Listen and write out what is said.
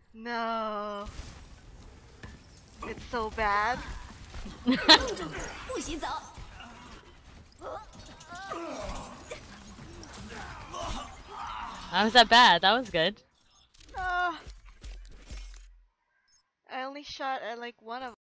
No. It's so bad. How was that bad? That was good. Ah. I only shot at like one of